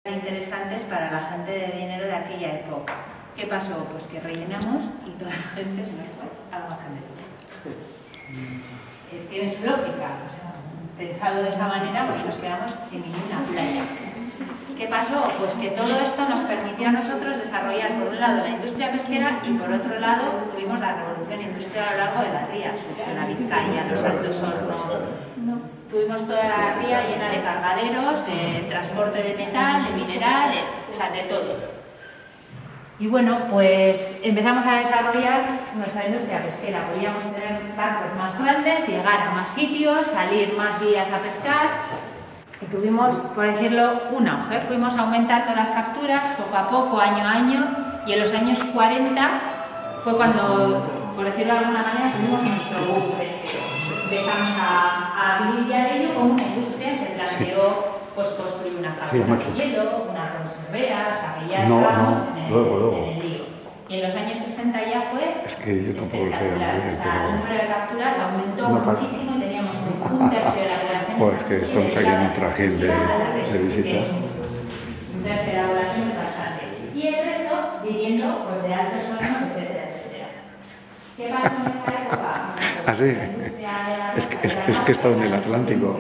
interesantes para la gente de dinero de aquella época. ¿Qué pasó? Pues que rellenamos y toda la gente se nos fue al margen derecha. Tiene su lógica, o sea, pensado de esa manera, pues nos quedamos sin ninguna playa. ¿Qué pasó? Pues que todo esto nos permitió a nosotros desarrollar, por un lado, la industria pesquera y, por otro lado, tuvimos la revolución industrial a lo largo de la ría, la Vizcaya, los Altos Hornos. Tuvimos toda la ría llena de cargaderos, de transporte de metal, de mineral, o sea, de todo. Y bueno, pues empezamos a desarrollar nuestra industria pesquera. Podíamos tener barcos más grandes, llegar a más sitios, salir más días a pescar. Y tuvimos, por decirlo, un auge. Fuimos aumentando las capturas poco a poco, año a año, y en los años 40 fue cuando, por decirlo de alguna manera, tuvimos nuestro boom pesquero. Empezamos a vivir ya de ello como una industria, se planteó pues, construir una fábrica de hielo, una conservera, o sea que ya estábamos en el lío. Y en los años 60 ya fue espectacular, o sea, el número de capturas aumentó muchísimo y teníamos un tercio de la población. Joder, es que estamos aquí en un trajín de visita. Un tercio de la población es bastante. Y el resto viviendo pues, de altos hornos, etcétera, etcétera. ¿Qué pasó en esta época? Ah, sí. Es que he estado en el Atlántico.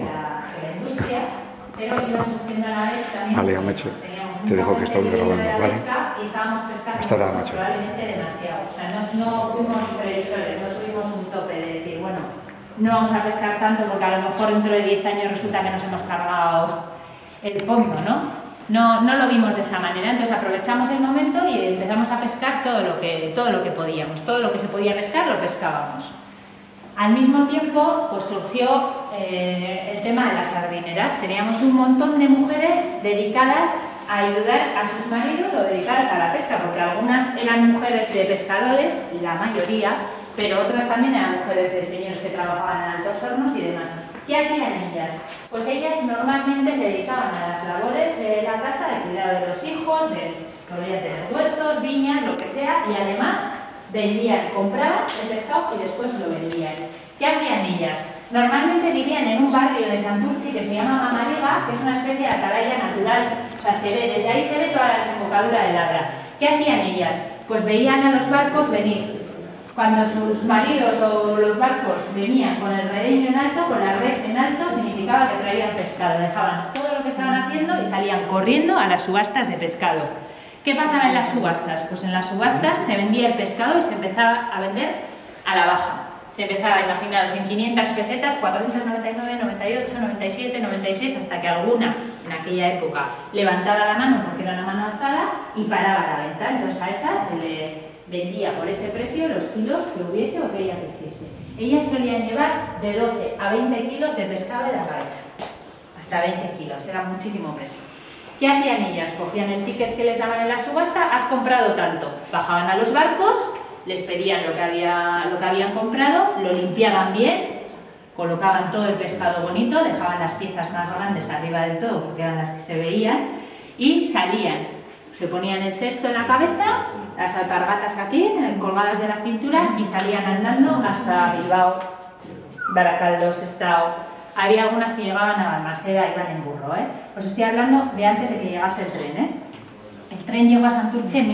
Pero iba surgiendo a la vez también. Vale, ya macho. Te dejo que estoy grabando, ¿vale? Y estábamos pescando hasta ahora, macho. Probablemente demasiado. O sea, no fuimos previsores, no tuvimos un tope de decir, bueno, no vamos a pescar tanto porque a lo mejor dentro de 10 años resulta que nos hemos cargado el fondo, ¿no? No lo vimos de esa manera, entonces aprovechamos el momento y empezamos a pescar todo lo que podíamos, todo lo que se podía pescar lo pescábamos. Al mismo tiempo, pues surgió el tema de las sardineras. Teníamos un montón de mujeres dedicadas a ayudar a sus maridos o dedicadas a la pesca, porque algunas eran mujeres de pescadores, la mayoría, pero otras también eran mujeres de señores que trabajaban en altos hornos y demás. ¿Qué hacían ellas? Pues ellas normalmente se dedicaban a las labores de la casa, de cuidado de los hijos, podían tener huertos, viñas, lo que sea, y además vendían, compraban el pescado y después lo vendían. ¿Qué hacían ellas? Normalmente vivían en un barrio de Santurchi que se llama Mamaliga, que es una especie de atalaya natural, o sea, desde ahí se ve toda la desembocadura del Adra. ¿Qué hacían ellas? Pues veían a los barcos venir. Cuando sus maridos o los barcos venían con el redeño en alto, con la red en alto, significaba que traían pescado. Dejaban todo lo que estaban haciendo y salían corriendo a las subastas de pescado. ¿Qué pasaba en las subastas? Pues en las subastas se vendía el pescado y se empezaba a vender a la baja. Se empezaba, imaginaros, en 500 pesetas, 499, 98, 97, 96, hasta que alguna, en aquella época, levantaba la mano porque era una mano alzada y paraba la venta. Entonces a esa se le vendía por ese precio los kilos que hubiese o que ella quisiese. Ellas solían llevar de 12 a 20 kilos de pescado en la cabeza. Hasta 20 kilos, era muchísimo peso. ¿Qué hacían ellas? Cogían el ticket que les daban en la subasta, has comprado tanto. Bajaban a los barcos, les pedían lo que habían comprado, lo limpiaban bien, colocaban todo el pescado bonito, dejaban las piezas más grandes arriba del todo porque eran las que se veían y salían. Se ponían el cesto en la cabeza, las alpargatas aquí, colgadas de la cintura y salían andando hasta Bilbao, Baracaldo, Sestao. Había algunas que llegaban a Balmaseda, iban en burro, ¿eh? Os estoy hablando de antes de que llegase el tren, ¿eh? El tren llegó a Santurce en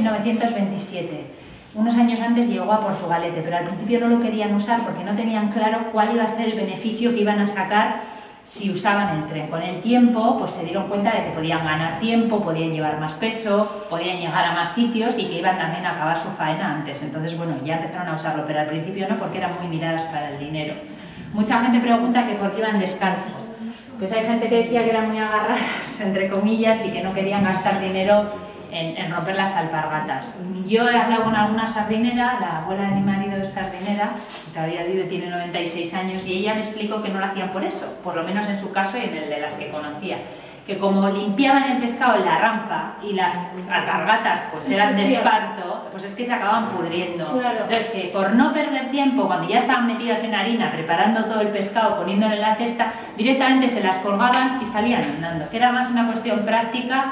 1927. Unos años antes llegó a Portugalete, pero al principio no lo querían usar porque no tenían claro cuál iba a ser el beneficio que iban a sacar si usaban el tren. Con el tiempo, pues se dieron cuenta de que podían ganar tiempo, podían llevar más peso, podían llegar a más sitios y que iban también a acabar su faena antes. Entonces, bueno, ya empezaron a usarlo, pero al principio no, porque eran muy miradas para el dinero. Mucha gente pregunta que por qué iban descalzos. Pues hay gente que decía que eran muy agarradas, entre comillas, y que no querían gastar dinero en romper las alpargatas. Yo he hablado con alguna sardinera, la abuela de mi marido es sardinera, todavía vive, tiene 96 años, y ella me explicó que no lo hacían por eso, por lo menos en su caso y en el de las que conocía. Que como limpiaban el pescado en la rampa y las alpargatas pues eran de esparto, pues es que se acababan pudriendo. Claro. Entonces que por no perder tiempo, cuando ya estaban metidas en harina, preparando todo el pescado, poniéndolo en la cesta, directamente se las colgaban y salían andando, que era más una cuestión práctica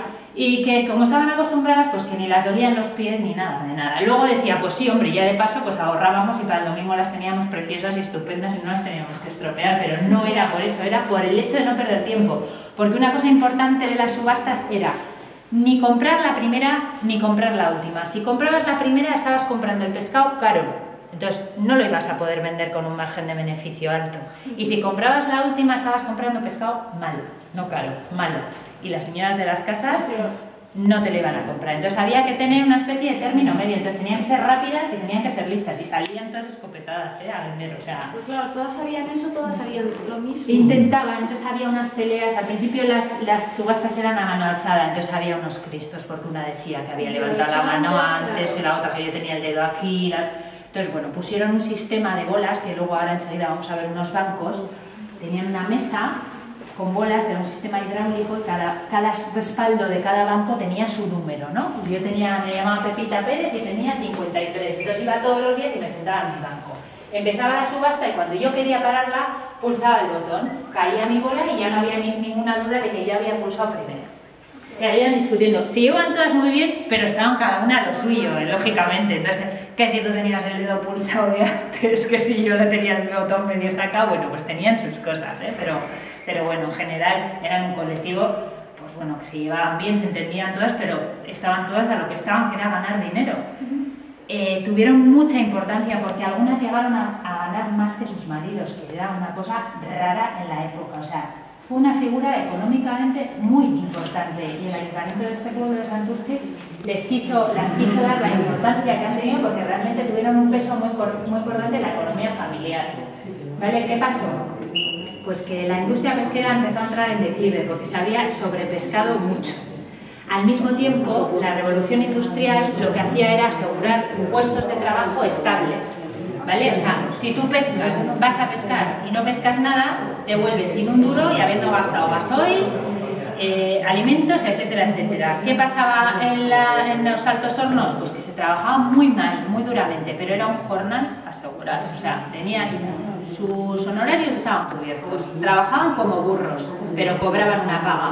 y que como estaban acostumbradas, pues que ni las dolían los pies ni nada, de nada. Luego decía, pues sí, hombre, ya de paso pues ahorrábamos y para el domingo las teníamos preciosas y estupendas y no las teníamos que estropear, pero no era por eso, era por el hecho de no perder tiempo. Porque una cosa importante de las subastas era ni comprar la primera ni comprar la última. Si comprabas la primera estabas comprando el pescado caro, entonces no lo ibas a poder vender con un margen de beneficio alto. Y si comprabas la última estabas comprando pescado malo, no caro, malo. Y las señoras de las casas no te lo iban a comprar. Entonces había que tener una especie de término medio. Entonces tenían que ser rápidas y tenían que ser listas. Y salían todas escopetadas a vender. O sea, pues claro, todas sabían eso, todas sabían lo mismo. Intentaban, entonces había unas peleas. Al principio las subastas eran a mano alzada. Entonces había unos cristos porque una decía que había levantado la mano antes y la otra que yo tenía el dedo aquí. Entonces, bueno, pusieron un sistema de bolas que luego ahora enseguida vamos a ver unos bancos. Tenían una mesa con bolas, era un sistema hidráulico y cada respaldo de cada banco tenía su número, ¿no? Yo me llamaba Pepita Pérez y tenía 53, entonces iba todos los días y me sentaba en mi banco. Empezaba la subasta y cuando yo quería pararla, pulsaba el botón, caía mi bola y ya no había ninguna duda de que yo había pulsado primero. Se habían discutiendo, si iban todas muy bien, pero estaban cada una a lo suyo, lógicamente. Entonces, que si tú tenías el dedo pulsado de antes, que si yo le tenía el botón medio sacado, bueno, pues tenían sus cosas, pero bueno, en general eran un colectivo, pues bueno, que se llevaban bien, se entendían todas, pero estaban todas a lo que estaban, que era ganar dinero. Tuvieron mucha importancia porque algunas llegaron a ganar más que sus maridos, que era una cosa rara en la época, o sea, fue una figura económicamente muy importante y el ayuntamiento de este pueblo de Santurtzi las quiso dar la importancia que han tenido porque realmente tuvieron un peso muy importante en la economía familiar. ¿Vale? ¿Qué pasó? Pues que la industria pesquera empezó a entrar en declive porque se había sobrepescado mucho. Al mismo tiempo, la revolución industrial lo que hacía era asegurar puestos de trabajo estables. ¿Vale? O sea, si tú pescas, vas a pescar y no pescas nada, te vuelves sin un duro y habiendo gastado gasoil, alimentos, etcétera, etcétera. ¿Qué pasaba en los altos hornos? Pues que se trabajaba muy mal, muy duramente, pero era un jornal asegurado. O sea, tenían sus honorarios estaban cubiertos, trabajaban como burros, pero cobraban una paga.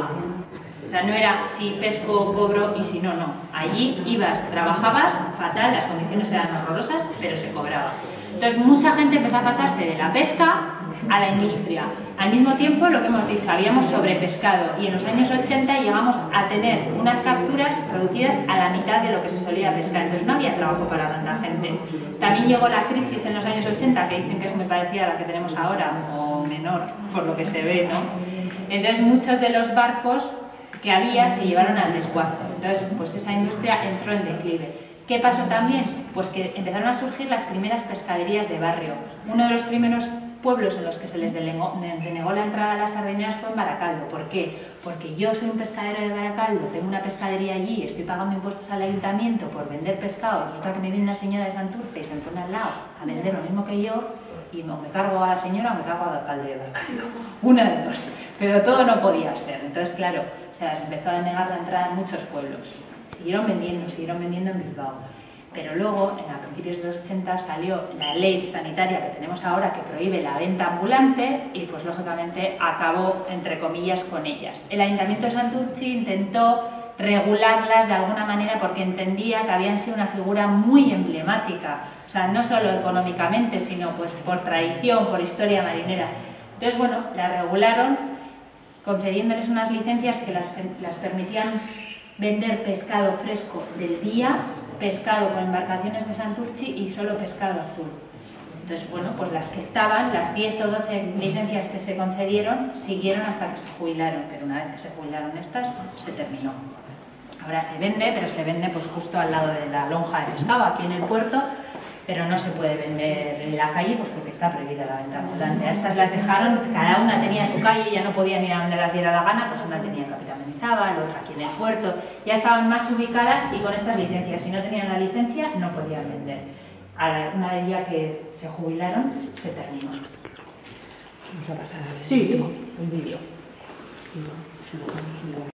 O sea, no era si pesco, cobro y si no, no. Allí ibas, trabajabas, fatal, las condiciones eran horrorosas, pero se cobraba. Entonces, mucha gente empezó a pasarse de la pesca a la industria. Al mismo tiempo, lo que hemos dicho, habíamos sobrepescado y en los años 80 llegamos a tener unas capturas producidas a la mitad de lo que se solía pescar. Entonces, no había trabajo para tanta gente. También llegó la crisis en los años 80, que dicen que es muy parecida a la que tenemos ahora, o menor, por lo que se ve, ¿no? Entonces, muchos de los barcos que había se llevaron al desguazo. Entonces, pues esa industria entró en declive. ¿Qué pasó también? Pues que empezaron a surgir las primeras pescaderías de barrio. Uno de los primeros pueblos en los que se les denegó la entrada a las sardineras fue en Baracaldo. ¿Por qué? Porque yo soy un pescadero de Baracaldo, tengo una pescadería allí, estoy pagando impuestos al ayuntamiento por vender pescado, resulta que me viene una señora de Santurce y se me pone al lado a vender lo mismo que yo, y o me cargo a la señora o me cargo al alcalde de Baracaldo. Una de dos. Pero todo no podía ser. Entonces, claro, o sea, se empezó a denegar la entrada en muchos pueblos. Siguieron vendiendo en Bilbao. Pero luego, a principios de los 80, salió la ley sanitaria que tenemos ahora que prohíbe la venta ambulante y, pues, lógicamente, acabó, entre comillas, con ellas. El Ayuntamiento de Santurtzi intentó regularlas de alguna manera porque entendía que habían sido una figura muy emblemática, o sea, no solo económicamente, sino pues por tradición, por historia marinera. Entonces, bueno, la regularon concediéndoles unas licencias que las permitían vender pescado fresco del día, pescado con embarcaciones de Santurtzi y solo pescado azul. Entonces, bueno, pues las que estaban, las 10 o 12 licencias que se concedieron, siguieron hasta que se jubilaron, pero una vez que se jubilaron estas, se terminó. Ahora se vende, pero se vende pues justo al lado de la lonja de pescado, aquí en el puerto, pero no se puede vender en la calle pues porque está prohibida la venta ambulante. A estas las dejaron, cada una tenía su calle, ya no podían ir a donde las diera la gana, pues una tenía en Capitán Mendizábal, otra aquí en el puerto, ya estaban más ubicadas y con estas licencias, si no tenían la licencia, no podían vender. Ahora, una vez ya que se jubilaron, se terminó. Vamos a pasar a ver. Sí, un vídeo.